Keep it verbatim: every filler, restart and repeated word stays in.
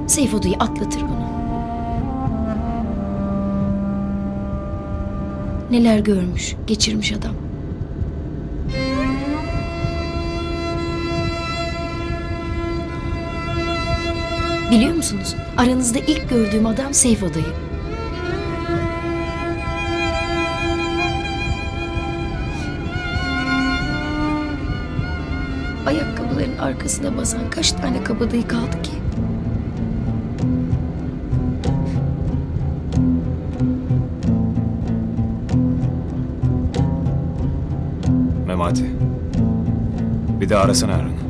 Seyfo dayı atlatır bunu. Neler görmüş, geçirmiş adam. Biliyor musunuz? Aranızda ilk gördüğüm adam Seyfo dayı. Ayakkabıların arkasına basan kaç tane kabadayı kaldı ki? Memati. Bir daha arasana Erhan'ı.